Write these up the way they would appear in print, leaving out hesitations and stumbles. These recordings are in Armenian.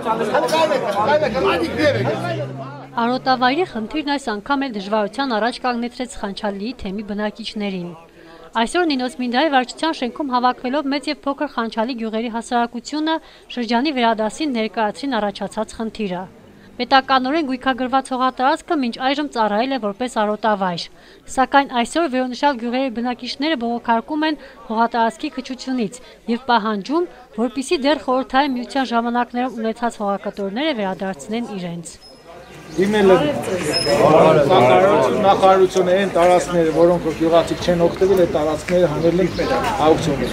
Արոտավայրի խնդիրն այս անգամ էլ դժվարության առաջ կանգնեցրեց Խանչալիի թեմի բնակիչներին։ Այսօր Նինոց Մինդայի վարչության շենքում հավաքվելով մեծ եւ փոքր Խանչալի գյուղերի հասարակությունը շրջանի վերադասին ներկայացրին առաջացած խնդիրը։ Պետականորեն գույքագրված հողատարածքը մինչ այժմ ծառայել է որպես արոտավայր, սակայն այսօր վերոնշյալ գյուղերի բնակիչները բողոքարկում են հողատարածքի քչությունից եւ պահանջում, որպեսզի դեռ խորհրդային միության ժամանակներում ունեցած հողակտորները վերադարձնեն իրենց։ Նախարարությունը այն տարածքները, որոնք գյուղացիք չեն օգտվել, այդ տարածքները հանել են աուկցիոներ։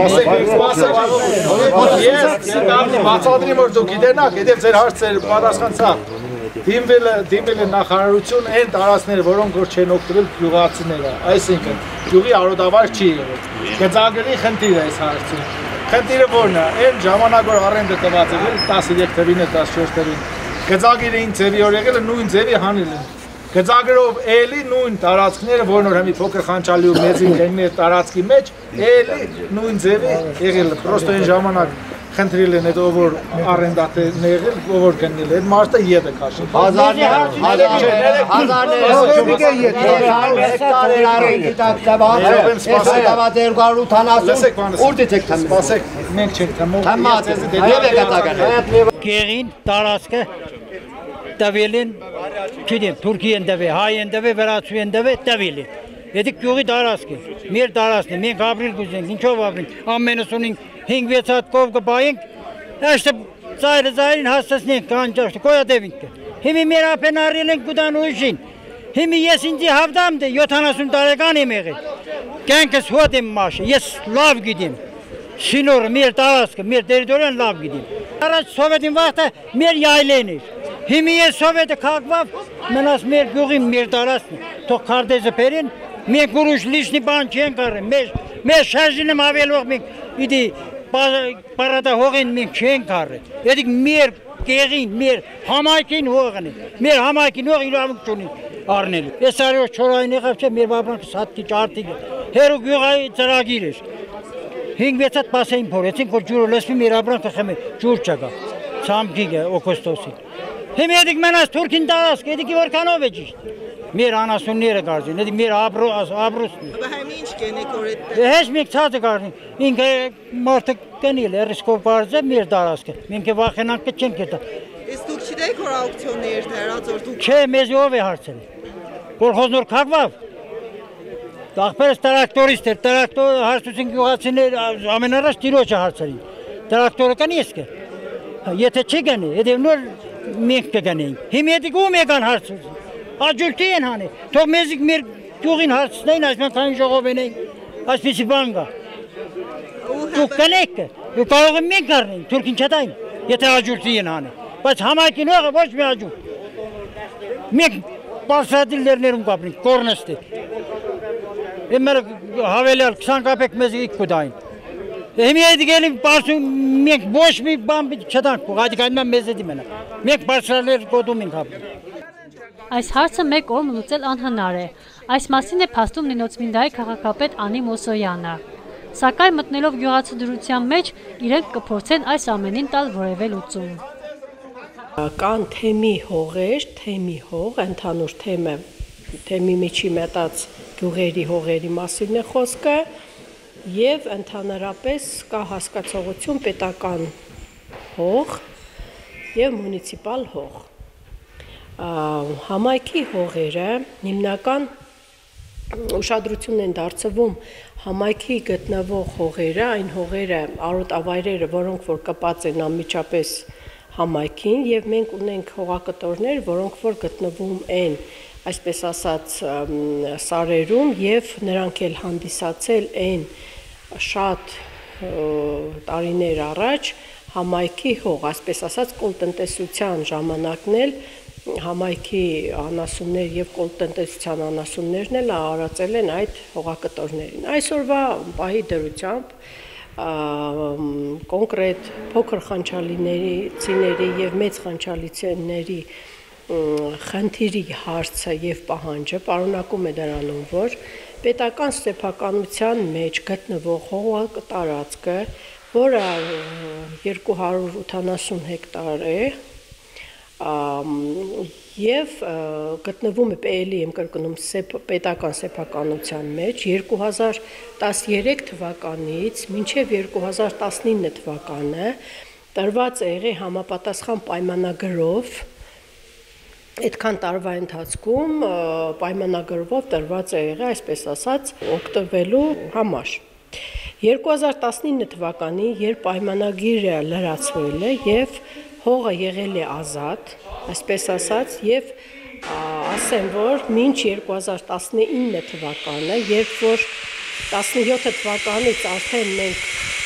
Բացատրեմ, որ դուք գիտենաք, եթե ձեր հարցերը պատասխանցավ, դիմվել է նախարարություն այն տարածքները, որոնք չեն օգտվել գյուղացիները, այսինքն գյուղի արոտավայր չի եղել։ Գծագրի խնդիր է այս հարցը։ Խնդիրը որն է, այն ժամանակ որ առենդը տված է 13 թվին է 14 թվին։ Գծագիրը ինչ ձևի որ եղել է նույն ձևի հանել են։ Գծագրով էլի նույն տարածքները, որն որ հիմի փոքր Խանչալի ու մեծին գնի տարածքի մեջ, էլի նույն ձևի եղել է։ Պրոստո այն ժամանակ խնդրել են այդ ով որ արենդատերն եղել, ով որ գնել է, այդ մարդը ետ է քաշել։ Գեղին տարածքը տվել են, չգիտեմ, Թուրքի են տվել, հայ են տվել, վրացու են տվել են։ Եթե գյուղի տարածքը, մեր տարածքն է, մենք ապրիլ կուզենք, ինչով ապրենք, ամենս ունենք 5-6 հատ կով կպայենք, աշտը ծայրին հասցնենք կանջաշտը, կոյատևինք կը։ Հիմի մեր ապեն առել ենք կուտան ուժին, հիմի ես ինձի հավդամ դե 70 տարեկան եմ եղել, կյանքս հոտ եմ մաշը, ես լավ գիտեմ, շինորը, մեր տարածքը, մեր տերիտորիան լավ գիտեմ։ Առաջ սովետին վաղթը մեր յայլեն էր, հիմի ես սովետը կաղվավ, մնաս մեր գյուղին, մեր տարածքն, թող քարտեզը պերեն, մենք ուրուշ լիշնի բան չենք առեմ, մեր շարժին եմ ավելող մենք, իդի պարադա հողին մենք չենք առել, եդիկ մեր կեղին, մեր համայքին հողն է, մեր համայքին հող իրավունք չունի առնելու, ես արյոս չորային եղավ չէ, մեր բաբրանքը սատկի ճարտիկ է, հերու գյուղայի ծրագիր էր, 5-6 հատ պասեին փորեցինք, որ ջուրը լսվի մեր բաբրանքը խմի, ջուր չկա, ցամքիկ է օգոստոսին, հիմի եդիկ մենաս թուրքին տարածք, եդիկի որքանով է ճիշտ, մեր անասունները կարծին, եդիկ մեր աբրուսն է։ Բահայմի ինչ կենեք որ էդ։ Հեչ մենք ցածը կարծին, ինքը մարդը կնիլ է, ռիսկով բարձ է մեր տարածքը, մենք վախենանք չենք կետա։ Իսկ դուք չդեք որ աուկցիոններ դրած որ դուք։ Չէ, մեզ ով է հարցել։ Կոլխոզնոր քաղվավ։ Ախպերս տրակտորիստ էր, տրակտոր հարցուցին գյուղացիներ ամենառաջ տիրոջը հարցրին։ Տրակտորը կանի եսկը։ Եթե չի գնի, եթե նոր մենք կգնեինք։ Հիմա դուք ում եկան հարցուցին։ Աջուլտի են հանի, թող մեզիկ մեր գյուղին հարցնեին, այսպես քանի ժողով ենեին, այսպիսի բան կա։ Դուք կնեք, դուք կարող եմ մենք առնեին, թուրքին չտային, եթե աջուլտի են հանի, բայց համայքին հողը ոչ մի աջուլտ։ Մենք պարսադիլներներում կապրինք, կորնստի։ Մեր հավելյալ 20 կապեք մեզ իք կուտային։ Հիմի էդիկ էլի պարսում մենք ոչ մի բան չտանք, հատիկ այնման մեզ էդի մենա, մենք պարսալեր կոտում ենք ապրին։ Այս հարցը մեկ օր լուծել անհնար է։ Այս մասին է փաստում Նինոց Մինդայի քաղաքապետ Անի Մոսոյանը։ Սակայն մտնելով գյուղացու դրության մեջ, իրենք կփորձեն այս ամենին տալ որևէ լուծում։ Կան թեմի հողեր, թեմի հող, ընդհանուր թեմի միջի մետած գյուղերի հողերի մասին է խոսքը եւ ընդհանրապես կա հասկացողություն պետական հող եւ մունիցիպալ հող։ Համայնքի հողերը հիմնական ուշադրություն են դարձվում համայնքի գտնվող հողերը, այն հողերը, արոտավայրերը, որոնք որ կպած են անմիջապես համայնքին եւ մենք ունենք հողակտորներ, որոնք որ գտնվում են, այսպես ասած, սարերում եւ նրանք էլ հանդիսացել են շատ տարիներ առաջ համայնքի հող, այսպես ասած, կոլտնտեսության ժամանակն էլ համայնքի անասուններ եւ կոլտնտեսության անասուններն էլ արածել են այդ հողակտորներին։ Այսօրվա պահի դրությամբ կոնկրետ փոքր խանչալիների եւ մեծ խանչալիցիների խնդիրի հարցը եւ պահանջը պարունակում է դրանում, որ պետական ստեփականության մեջ գտնվող հողատարածքը որը 280 հեկտար է, եւ գտնվում է էլի եմ կրկնում պետական սեփականության մեջ 2013 թվականից մինչև 2019 թվականը տրված է եղել համապատասխան պայմանագրով այդքան տարվա ընթացքում պայմանագրով տրված է եղել այսպես ասած օգտվելու համար 2019 թվականին երբ պայմանագիրը լրացվել է եւ հողը եղել է ազատ, այսպես ասած, եւ ասեմ, որ մինչ 2019 թվականը, երբ որ 17 թվականից արդեն մենք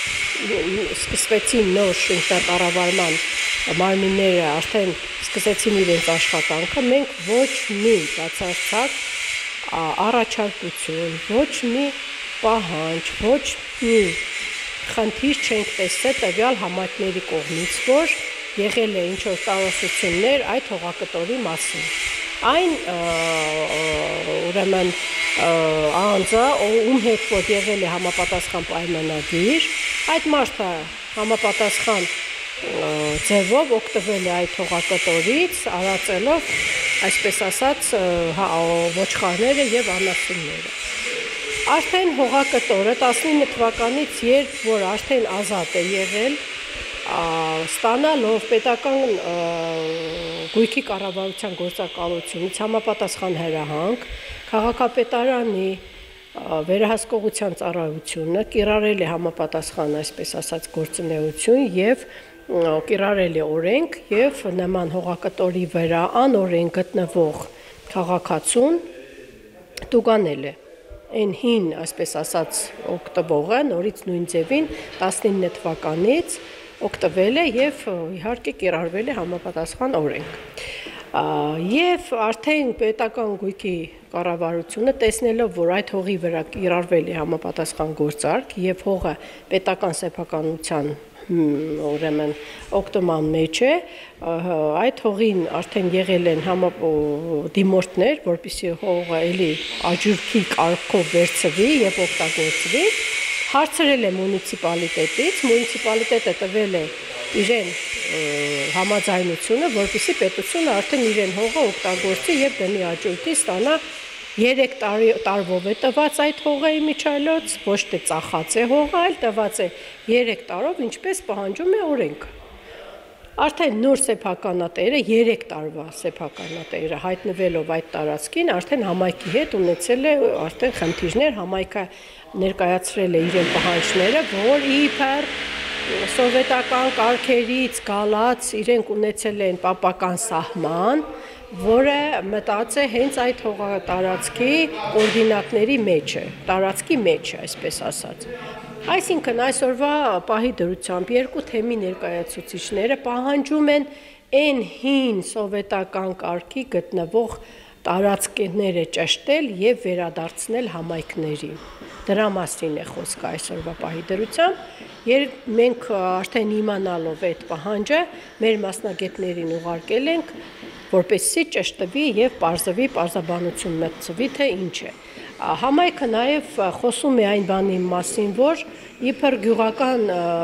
սկսվեցին նոր շինկառավարման մարմինները արդեն սկսեցին իրենց աշխատանքը, մենք ոչ մի բացարձակ առաջարկություն, ոչ մի պահանջ, ոչ մի խնդիր չենք տեսել տվյալ համայնքների կողմից, որ եղել է ինչ-որ տարածություններ այդ հողակտորի մասին։ Այն ուրեմն անձը, ում հետ որ եղել է համապատասխան պայմանագիր, այդ մարդը համապատասխան ձևով օգտվել է այդ հողակտորից, արածելով, այսպես ասած, ոչխարները եւ անասունները։ Արդեն հողակտորը 19 թվականից երբ որ արդեն ազատ է եղել, ստանալով պետական գույքի կառավարության գործակալությունից համապատասխան հրահանգ, քաղաքապետարանի վերահսկողության ծառայությունը կիրառել է համապատասխան, այսպես ասած, գործունեություն եւ կիրառել է օրենք եւ նման հողակտորի վրա անօրեն գտնվող քաղաքացուն տուգանել է։ Այն հին, այսպես ասած, օգտվողը նորից նույն ձևին 19 թվականից օգտվել է եւ իհարկե կիրառվել է համապատասխան օրենք։ Եվ արդեն պետական գույքի կառավարությունը տեսնելով, որ այդ հողի վրա կիրառվել է համապատասխան գործարք եւ հողը պետական սեփականության ուրեմն օգտման մեջ է, այդ հողին արդեն եղել են դիմորդներ, որպեսզի հողը էլի աջուրքի կարգով վերցվի եւ օգտագործվի, հարցրել է մունիցիպալիտետից, մունիցիպալիտետը տվել է իրեն համաձայնությունը, որպեսզի պետությունը արդեն իրեն հողը օգտագործի եւ դնի աջուրքի ստանա 3 տարվով է տված այդ հողը իմիջայլոց, ոչ թե ծախած է հողը, այլ տված է 3 տարով, ինչպես պահանջում է օրենքը։ Արդեն նոր սեփականատերը 3 տարվա սեփականատերը հայտնվելով այդ տարածքին, արդեն համայնքի հետ ունեցել է արդեն խնդիրներ, համայնքը ներկայացրել է իրեն պահանջները, որ իբր սովետական կարգերից գալած իրենք ունեցել են պապական սահման, որը մտած է հենց այդ հողատարածքի օրդինատների մեջ է, տարածքի մեջ է, այսպես ասած։ Այսինքն այսօրվա պահի դրությամբ երկու թեմի ներկայացուցիչները պահանջում են այն հին սովետական կարգի գտնվող տարածքները ճշտել եւ վերադարձնել համայնքների։ Դրա մասին է խոսքը այսօրվա պահի դրությամբ։ Մենք արդեն իմանալով այդ պահանջը մեր մասնագետներին ուղարկել ենք, որպեսզի ճշտվի եւ պարզվի, պարզաբանություն մտցվի, թե ինչ է։ Համայնքը նաեւ խոսում է այն բանի մասին, որ իբր գյուղական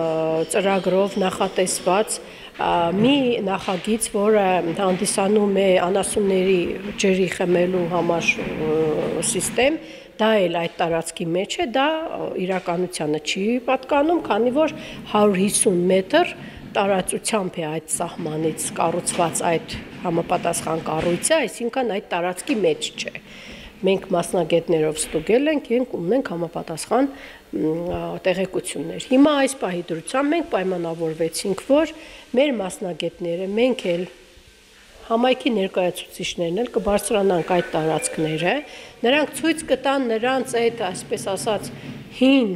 ծրագրով նախատեսված մի նախագիծ, որը հանդիսանում է անասունների ջրի խմելու համար սիստեմ, դա էլ այդ տարածքի մեջ է, դա իրականությանը չի պատկանում, քանի որ 150 մետր տարածությամբ է այդ սահմանից կառուցված այդ համապատասխան կառույցը, այսինքն այդ տարածքի մեջ չէ։ Մենք մասնագետներով ստուգել ենք եւ ունենք համապատասխան տեղեկություններ։ Հիմա այս պահի դրությամբ մենք պայմանավորվեցինք, որ մեր մասնագետները, մենք էլ համայնքի ներկայացուցիչներն էլ կբարձրանանք այդ տարածքները, նրանք ցույց կտան նրանց այդ, այսպես ասած, հին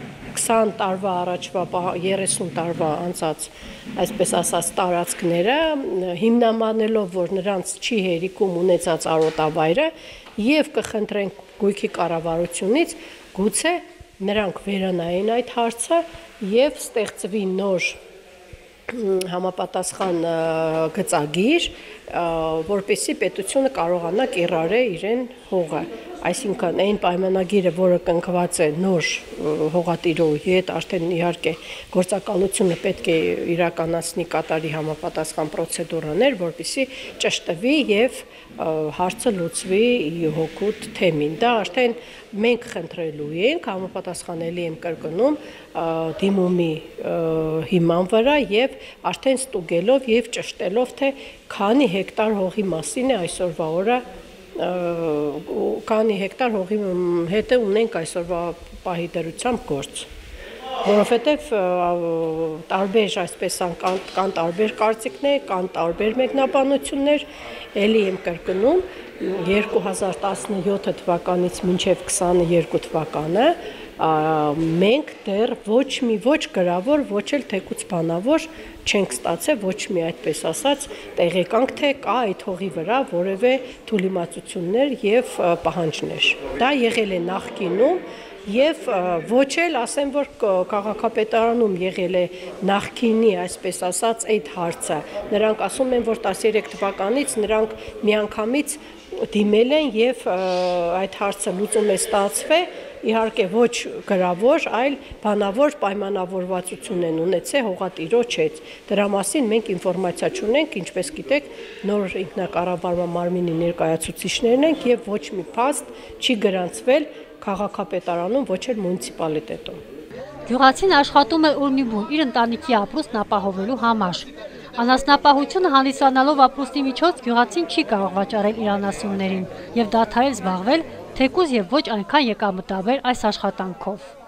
20 տարվա առաջվա 30 տարվա անցած, այսպես ասած, տարածքները, հիմնավորելով, որ նրանց չի հերիքում ունեցած արոտավայրը եւ կխնդրենք գույքի կառավարությունից գուցե նրանք վերանային այդ հարցը եւ ստեղծվի նոր համապատասխան գծագիր, որպեսզի պետությունը կարողանա կիրառել իրեն հողը։ այսինքն այն պայմանագիրը, որը կնքված է նոր հողատիրոյի հետ, արդեն իհարկե գործակալությունը պետք է իրականացնի կատարի համապատասխան պրոցեդուրաներ, որպեսզի ճշտվի եւ հարցը լուծվի հօգուտ թեմին։ Դա արդեն մենք խնդրելու ենք, համապատասխանելի եմ կրկնում դիմումի հիման վրա եւ արդեն ստուգելով եւ ճշտելով, թե քանի հեկտար հողի մասին է այսօրվա օրը քանի հեկտար հողի հետ ունենք այսօրվա պահի դրությամբ գործ, որովհետև տարբեր այսպես կան տարբեր կարծիքներ, կան տարբեր մեկնաբանություններ, ելի եմ կրկնում 2017 թվականից մինչև 22 թվականը մենք դեռ ոչ գրավոր, ոչ էլ թեկուց բանավոր չենք ստացել, ոչ մի այդպես ասած տեղեկանք, թե կա այդ հողի վրա որևէ թուլիմացություններ եւ պահանջներ։ Դա եղել է նախկինում եւ ոչ էլ ասեմ, որ քաղաքապետարանում եղել է նախկինի, այսպես ասած, այդ հարցը։ Նրանք ասում են, որ 13 թվականից նրանք միանգամից դիմել են եւ այդ հարցը լուծում է ստացվել, իհարկե ոչ գրավոր, այլ բանավոր պայմանավորվածություն են ունեցել հողատիրոջ հետ։ Դրա մասին մենք ինֆորմացիա չունենք, ինչպես գիտեք, նոր ինքնակառավարման մարմինի ներկայացուցիչներն ենք եւ ոչ մի փաստ չի գրանցվել քաղաքապետարանում, ոչ էլ մունիցիպալիտետում։ Գյուղացին աշխատում է ուրնիբուն իր ընտանիքի ապրուստն ապահովելու համար։ Անասնապահությունը հանդիսանալով ապրուստի միջոց գյուղացին չի կարող վաճառել իր անասուններին եւ դադարել զբաղվել թեկուզ եւ ոչ այնքան եկամտաբեր այս աշխատանքով։